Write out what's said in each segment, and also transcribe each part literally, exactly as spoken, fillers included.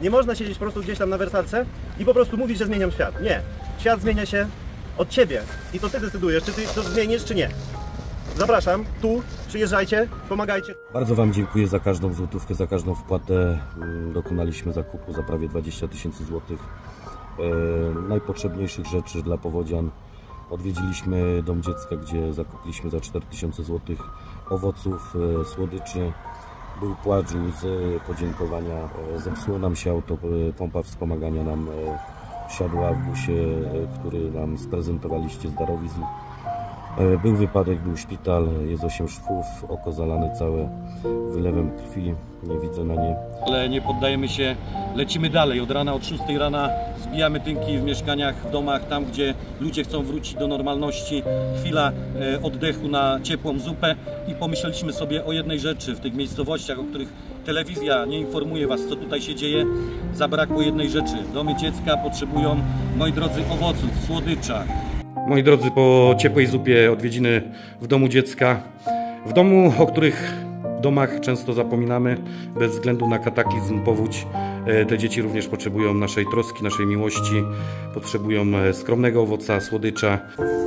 Nie można siedzieć po prostu gdzieś tam na wersalce i po prostu mówić, że zmieniam świat. Nie. Świat zmienia się od ciebie i to ty decydujesz, czy ty to zmienisz, czy nie. Zapraszam, tu, przyjeżdżajcie, pomagajcie. Bardzo wam dziękuję za każdą złotówkę, za każdą wpłatę. Dokonaliśmy zakupu za prawie dwadzieścia tysięcy złotych e, najpotrzebniejszych rzeczy dla powodzian. Odwiedziliśmy Dom Dziecka, gdzie zakupiliśmy za cztery tysiące złotych owoców, e, słodyczy. Był płacz łzy podziękowania. E, zepsuło nam się auto, e, pompa wspomagania nam e, wsiadła w busie, e, który nam sprezentowaliście z darowizn. Był wypadek, był szpital, jest osiem szwów, oko zalane całe wylewem krwi, nie widzę na nie. Ale nie poddajemy się, lecimy dalej. Od rana, od szóstej rana zbijamy tynki w mieszkaniach, w domach, tam gdzie ludzie chcą wrócić do normalności. Chwila oddechu na ciepłą zupę i pomyśleliśmy sobie o jednej rzeczy. W tych miejscowościach, o których telewizja nie informuje was, co tutaj się dzieje, zabrakło jednej rzeczy. Domy dziecka potrzebują, moi drodzy, owoców, słodycza. Moi drodzy, po ciepłej zupie odwiedziny w domu dziecka, w domu, o których domach często zapominamy, bez względu na kataklizm, powódź. Te dzieci również potrzebują naszej troski, naszej miłości, potrzebują skromnego owoca, słodycza.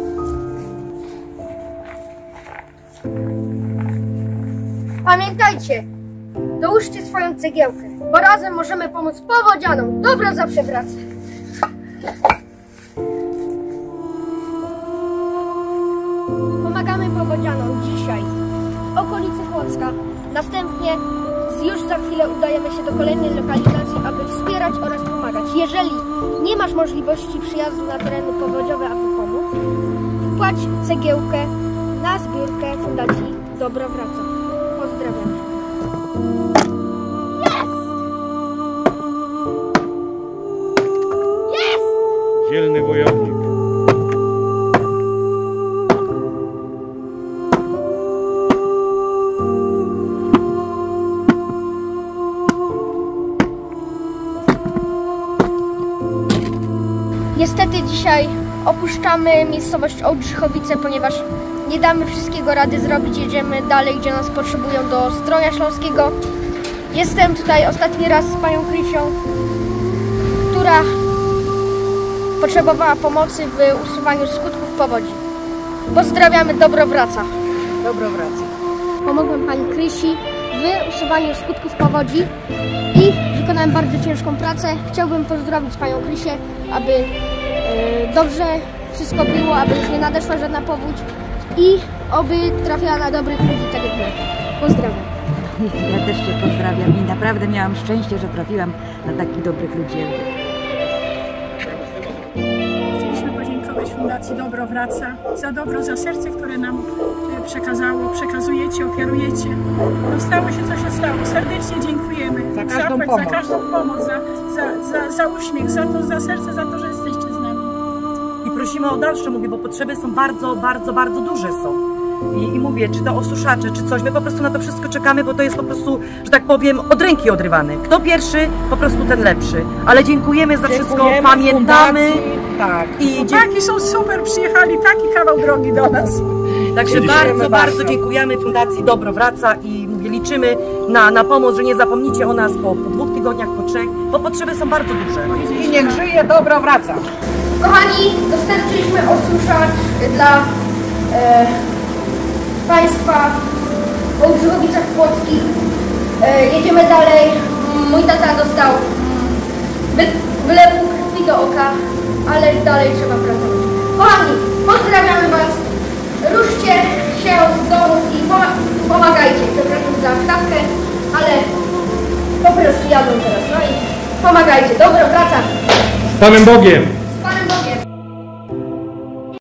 Pamiętajcie, dołóżcie swoją cegiełkę, bo razem możemy pomóc powodzianom. Dobro zawsze wraca. Pomagamy powodzianom dzisiaj w okolicy Płocka. Następnie już za chwilę udajemy się do kolejnej lokalizacji, aby wspierać oraz pomagać. Jeżeli nie masz możliwości przyjazdu na tereny powodziowe, aby pomóc, wpłać cegiełkę na zbiórkę Fundacji Dobro Wraca. Pozdrawiam. Jest! Jest! Dzielny wojownik. Niestety dzisiaj opuszczamy miejscowość Ołdrzychowice, ponieważ nie damy wszystkiego rady zrobić. Jedziemy dalej, gdzie nas potrzebują, do Zdroja Śląskiego. Jestem tutaj ostatni raz z panią Krysią, która potrzebowała pomocy w usuwaniu skutków powodzi. Pozdrawiamy, Dobro Wraca. Dobro Wraca. Pomogłem pani Krysi w usuwaniu skutków powodzi i wykonałem bardzo ciężką pracę. Chciałbym pozdrowić panią Krysię, aby e, dobrze wszystko było, aby już nie nadeszła żadna powódź i oby trafiała na dobrych ludzi tak jak my. Pozdrawiam. Ja też Cię pozdrawiam i naprawdę miałam szczęście, że trafiłam na takich dobrych ludzi. Chcieliśmy podziękować Fundacji Dobro Wraca za dobro, za serce, które nam przekazało, przekazujecie, ofiarujecie. No stało się, co się stało. Serdecznie dziękujemy za każdą za, pomoc, za, każdą pomoc za, za, za, za uśmiech, za to, za serce, za to, że jesteście z nami. I prosimy o dalsze, mówię, bo potrzeby są bardzo, bardzo, bardzo duże są. I, I mówię, czy to osuszacze, czy coś, my po prostu na to wszystko czekamy, bo to jest po prostu, że tak powiem, od ręki odrywany. Kto pierwszy, po prostu ten lepszy. Ale dziękujemy za wszystko, dziękujemy, pamiętamy. Fundacji, tak. I chłopaki są super, przyjechali taki kawał drogi do nas. Także Dziękujemy bardzo, bardzo, bardzo dziękujemy Fundacji Dobro Wraca i mówię, liczymy na, na pomoc, że nie zapomnicie o nas po, po dwóch tygodniach, po trzech, bo potrzeby są bardzo duże. I niech żyje Dobro Wraca. Kochani, dostarczyliśmy osuszacz dla e, Państwa w Ołdrzychowicach Płockich. E, jedziemy dalej. Mój tata dostał wy, wylewu krwi do oka, ale dalej trzeba pracować. Kochani, pozdrawiamy Was. Ruszcie się z domów i pomagajcie. Przepraszam za wstawkę, ale po prostu jadą teraz. No i pomagajcie. Dobro Wraca. Z Panem Bogiem!